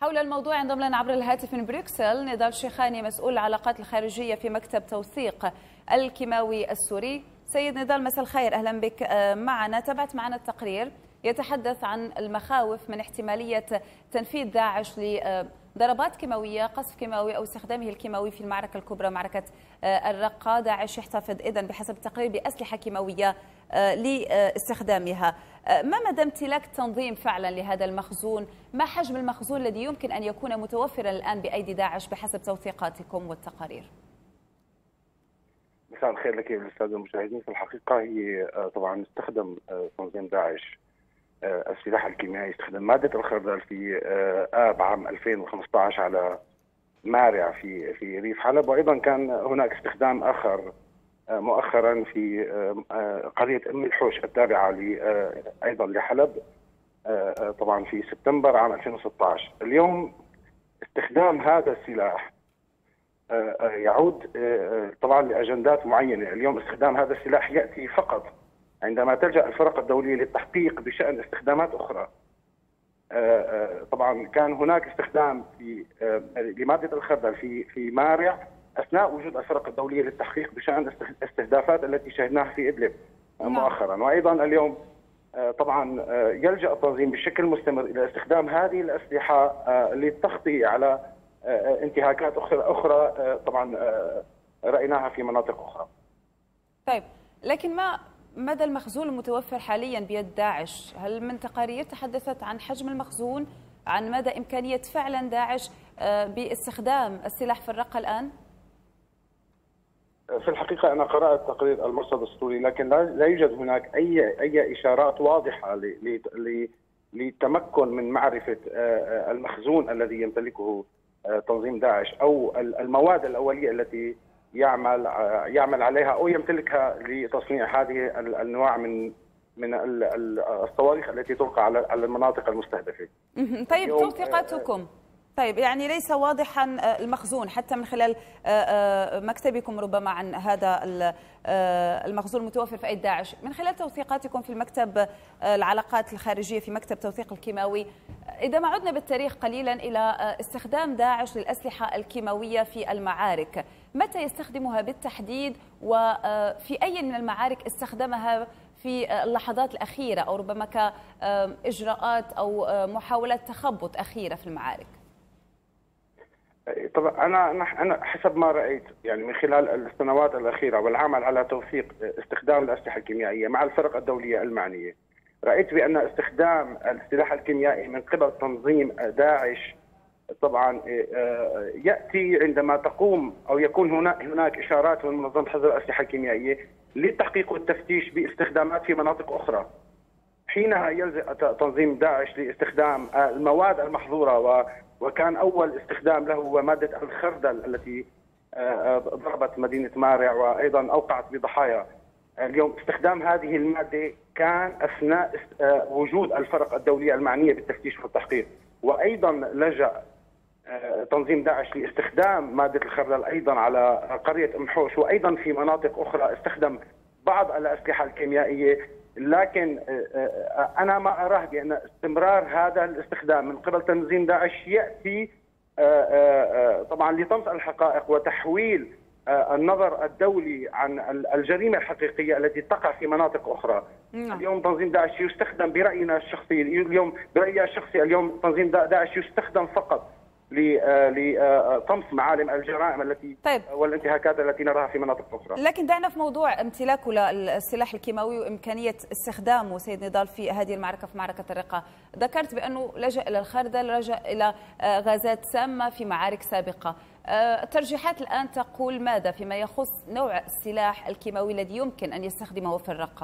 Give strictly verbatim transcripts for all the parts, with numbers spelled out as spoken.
حول الموضوع ينضم لنا عبر الهاتف من بروكسل نضال شيخاني، مسؤول العلاقات الخارجية في مكتب توثيق الكيماوي السوري. سيد نضال، مساء الخير، أهلا بك معنا. تابعت معنا التقرير يتحدث عن المخاوف من احتمالية تنفيذ داعش لضربات كيماوية، قصف كيماوي أو استخدامه الكيماوي في المعركة الكبرى معركة الرقة. داعش يحتفظ إذن بحسب التقرير بأسلحة كيماوية لاستخدامها. ما مدى امتلاك التنظيم فعلا لهذا المخزون؟ ما حجم المخزون الذي يمكن أن يكون متوفرا الآن بأيدي داعش بحسب توثيقاتكم والتقارير؟ مساء الخير لك للساده المشاهدين. في الحقيقه هي طبعا استخدم تنظيم داعش السلاح الكيميائي، استخدم ماده الخردل في اب عام ألفين وخمسة عشر على مارع في في ريف حلب، وايضا كان هناك استخدام اخر مؤخرا في قريه ام الحوش التابعه ايضا لحلب طبعا في سبتمبر عام ألفين وستة عشر. اليوم استخدام هذا السلاح يعود طبعا لاجندات معينه. اليوم استخدام هذا السلاح ياتي فقط عندما تلجا الفرق الدوليه للتحقيق بشان استخدامات اخرى. طبعا كان هناك استخدام في لماده الخردل في في مارع اثناء وجود الفرق الدوليه للتحقيق بشان الاستهدافات التي شهدناها في ادلب مؤخرا، وايضا اليوم طبعا يلجا التنظيم بشكل مستمر الى استخدام هذه الاسلحه للتغطيه على انتهاكات اخرى اخرى طبعا رايناها في مناطق اخرى. طيب، لكن ما مدى المخزون المتوفر حاليا بيد داعش؟ هل من تقارير تحدثت عن حجم المخزون، عن مدى امكانيه فعلا داعش باستخدام السلاح في الرقه الان؟ في الحقيقه انا قرات تقرير المرصد السوري، لكن لا يوجد هناك اي اي اشارات واضحه للتمكن من معرفه المخزون الذي يمتلكه تنظيم داعش او المواد الاوليه التي يعمل يعمل عليها او يمتلكها لتصنيع هذه الانواع من من الصواريخ التي تلقى على المناطق المستهدفه. طيب، توثيقاتكم طيب يعني ليس واضحا المخزون حتى من خلال مكتبكم ربما عن هذا المخزون المتوفر في ايدي داعش، من خلال توثيقاتكم في المكتب العلاقات الخارجيه في مكتب توثيق الكيماوي، اذا ما عدنا بالتاريخ قليلا الى استخدام داعش للاسلحه الكيماويه في المعارك، متى يستخدمها بالتحديد وفي اي من المعارك استخدمها في اللحظات الأخيرة أو ربما كإجراءات أو محاولات تخبط أخيرة في المعارك؟ طبعا انا انا حسب ما رايت يعني من خلال السنوات الاخيره والعمل على توثيق استخدام الاسلحه الكيميائيه مع الفرق الدوليه المعنيه، رايت بان استخدام السلاح الكيميائي من قبل تنظيم داعش طبعا ياتي عندما تقوم او يكون هناك هناك اشارات من منظمه حظر الاسلحه الكيميائيه للتحقيق والتفتيش باستخدامات في مناطق اخرى. حينها يلجأ تنظيم داعش لاستخدام المواد المحظوره، وكان اول استخدام له هو ماده الخردل التي ضربت مدينه مارع وايضا اوقعت بضحايا. اليوم استخدام هذه الماده كان اثناء وجود الفرق الدوليه المعنيه بالتفتيش والتحقيق، وايضا لجأ تنظيم داعش لاستخدام ماده الخردل ايضا على قريه ام حوش، وايضا في مناطق اخرى استخدم بعض الاسلحه الكيميائيه. لكن انا ما اراه بان استمرار هذا الاستخدام من قبل تنظيم داعش ياتي طبعا لطمس الحقائق وتحويل النظر الدولي عن الجريمه الحقيقيه التي تقع في مناطق اخرى. اليوم تنظيم داعش يستخدم براينا الشخصي، اليوم برايي الشخصي اليوم تنظيم داعش يستخدم فقط لطمس معالم الجرائم التي طيب. والانتهاكات التي نراها في مناطق اخرى. لكن دعنا في موضوع امتلاكه للسلاح الكيماوي وامكانيه استخدامه سيد نضال في هذه المعركه، في معركه الرقه. ذكرت بانه لجأ الى الخردل، لجأ الى غازات سامه في معارك سابقه. الترجيحات الان تقول ماذا فيما يخص نوع السلاح الكيماوي الذي يمكن ان يستخدمه في الرقه؟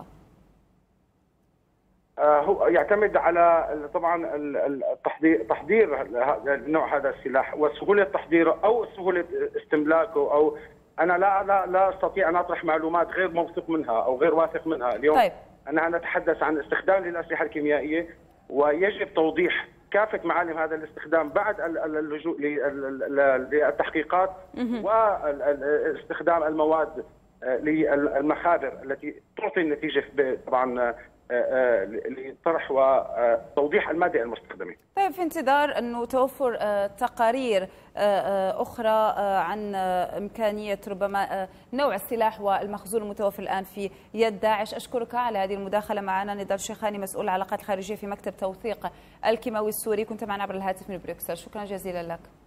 هو يعتمد على طبعا التحضير تحضير نوع هذا السلاح وسهوله تحضيره او سهوله استملاكه، او انا لا لا لا استطيع ان اطرح معلومات غير موثوق منها او غير واثق منها اليوم. طيب. أننا نتحدث عن استخدام للاسلحه الكيميائيه، ويجب توضيح كافه معالم هذا الاستخدام بعد اللجوء للتحقيقات واستخدام المواد للمخابر التي تعطي النتيجه طبعا لطرح وتوضيح المادة المستخدمة. طيب، في انتظار أنه توفر تقارير أخرى عن إمكانية ربما نوع السلاح والمخزون المتوفر الآن في يد داعش، أشكرك على هذه المداخلة معنا. نضال شيخاني، مسؤول العلاقات الخارجية في مكتب توثيق الكيماوي السوري، كنت معنا عبر الهاتف من بروكسل. شكرا جزيلا لك.